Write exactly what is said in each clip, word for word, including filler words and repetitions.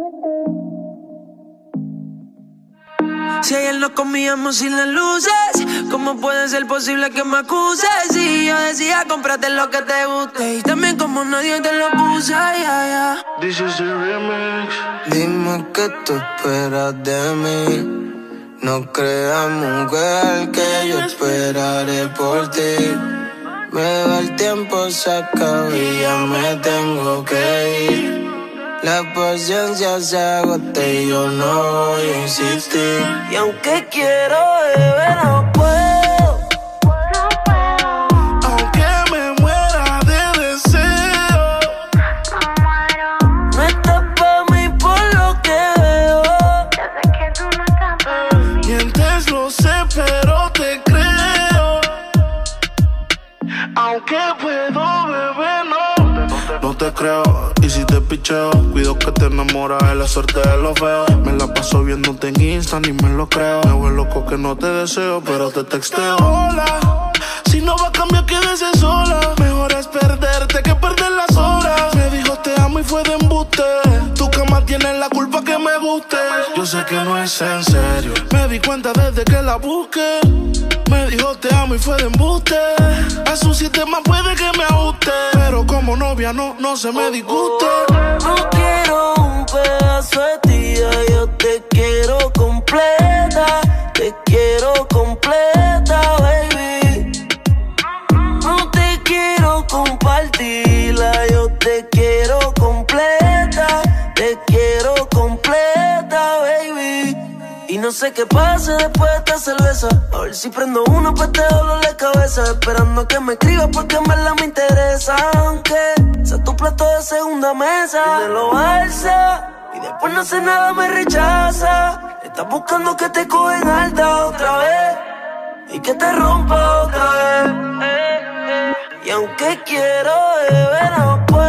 Si ayer nos comíamos sin las luces, ¿cómo puede ser posible que me acuses? Si yo decía, cómprate lo que te guste, y también como nadie te lo puse, yeah, yeah. This is the remix. Dime qué tú esperas de mí. No creas, mujer, que yo esperaré por ti. Pero el tiempo se acaba y ya me tengo que ir. La paciencia se agota y yo no voy a insistir. Y aunque quiero beber, no puedo. No puedo. Aunque me muera de deseo, no muero. No estás pa' mí por lo que veo. Ya sé que tú no estás para mí. Mientes, lo sé, pero te creo. Aunque puedo beber, no. No te creo. Y si te picheo, cuido que te enamoras de la suerte de los feos. Me la paso viéndote en Insta, ni me lo creo. Me voy loco que no te deseo, pero te texteo. Hola, si no va a cambiar, quédese sola. Mejor es perderte que perder las horas. Me dijo te amo y fue de embuste. Tu cama tiene la culpa que me guste. Yo sé que no es en serio, me di cuenta desde que la busqué. Me dijo te amo y fue de embuste. A su sistema puede que me ajuste, pero como novia no, no se me disguste. No quiero un pedazo de ti, yo te quiero completa. Te quiero completa, baby. No te quiero compartirla, yo te quiero completa. Te quiero completa, baby. Y no sé qué pase después de esta cerveza. A ver si prendo uno pa' este dolor de cabeza. Esperando que me escribas porque en verdad me interesa. Aunque sea tu plato de segunda mesa, me lo alza y después no hace nada, me rechaza. Estás buscando que te cogen alta otra vez y que te rompa otra vez. Y aunque quiero beber, no puedo.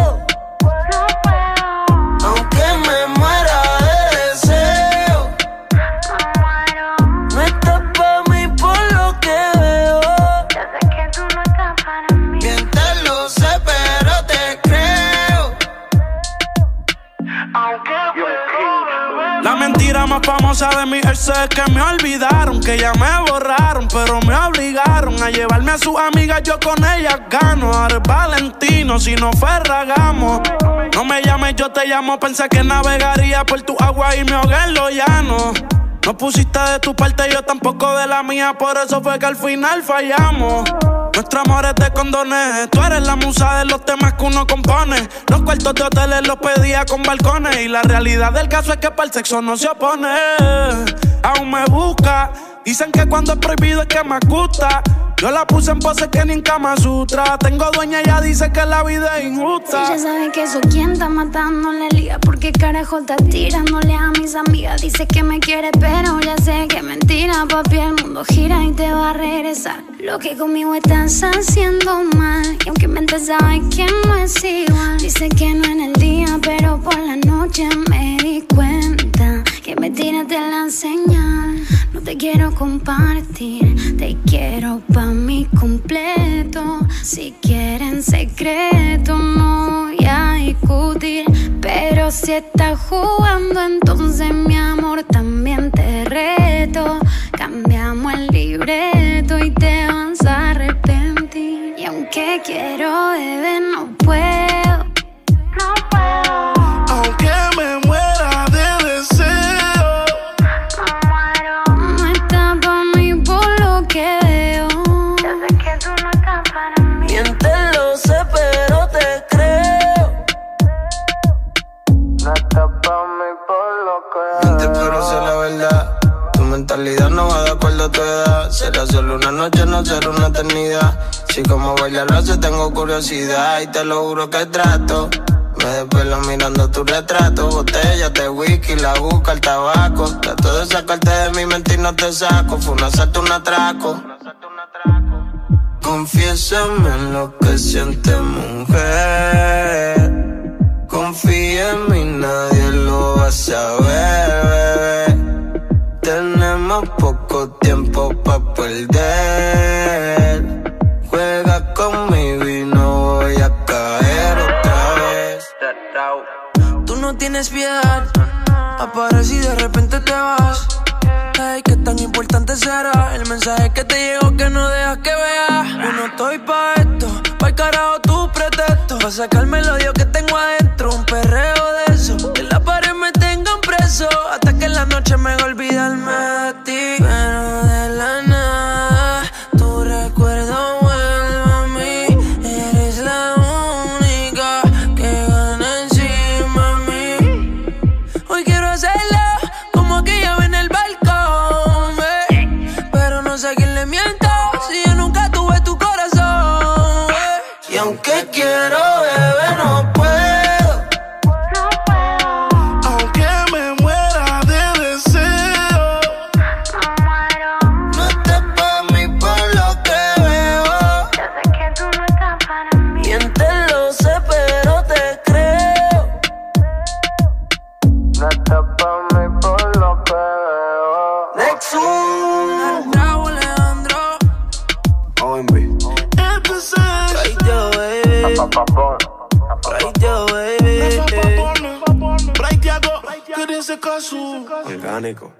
La mentira más famosa de mi ex es que me olvidaron, que ya me borraron, pero me obligaron a llevarme a sus amigas, yo con ellas gano. Ahora es Valentino, si no Ferragamo. No me llames, yo te llamo, pensé que navegaría por tu agua y me ahogué en lo llano. No pusiste de tu parte, yo tampoco de la mía, por eso fue que al final fallamos. Nuestro amor es de condones, tú eres la musa de los temas que uno compone. Los cuartos de hoteles los pedía con balcones, y la realidad del caso es que para el sexo no se opone. Aún me busca, dicen que cuando es prohibido es que me gusta. Yo la puse en pose que ni en Kama Sutra. Tengo dueña, ella dice que la vida es injusta. Ella sabe que soy quien está matando la liga, porque carajo está tirándole a mis amigas. Dice que me quiere pero ya sé que es mentira. Papi, el mundo gira y te va a regresar. Lo que conmigo estás haciendo mal, y aunque mente sabe que no es igual. Dice que no en el día, pero por la noche me di cuenta que me tiraste la señal. No te quiero compartir, te quiero pa' mí completo. Si quieren secreto no voy a discutir, pero si estás jugando entonces mi amor también te reto. Cambiamos el libreto y te vas a arrepentir. Y aunque quiero beber no puedo. No puedo. Aunque me muera de deseo, no muero. No está pa' mí por lo que veo. Ya sé que tú no estás para mí. Mientes, lo sé, pero te creo. No está pa' mí por lo que veo. Mientes, pero sé la verdad. Tu mentalidad no va de acuerdo a tu edad. Será solo una noche, no será una eternidad. Si como bailar lo hace tengo curiosidad, y te lo juro que trato. Me desvelo mirando tu retrato. Botellas de whisky, la busca, el tabaco. Trato de sacarte de mi mente y no te saco. Fue un asalto, un atraco. Confiésame en lo que sientes, mujer. Confía en mí, nadie lo va a saber, bebé. Tenemos poco tiempo pa' perder. Juega conmigo y no voy a caer otra vez. tú no tienes piedad. Aparece y de repente te vas. Hey, qué tan importante será el mensaje que te llegó que no dejas que veas. Yo no estoy pa' esto, pa'l carajo tu pretexto. Pa' sacarme el odio que tengo adentro, un perreo de eso. Que la pared me tengan preso, hasta que en la noche me haga olvidarme de ti. Pero de la nada, tu recuerdo vuelve a mí. Eres la única que gana encima de mí. Hoy quiero hacerlo como aquella vez en el balcón, eh. Pero no sé a quién le miento, si yo nunca tuve tu corazón, eh. Y aunque quiero, bebé, no puedo. Aunque me muera de deseo, No estás pa' mí por lo que veo. Yo sé que tú no estás para mí. Miéntelo, sé, pero te creo. No estás pa' mí por lo que veo. Nexus, Bravo, Alejandro. O M B. empecé. Right yo, baby. Papapón. Right yo, baby. Braithiago, que dice caso. Orgánico.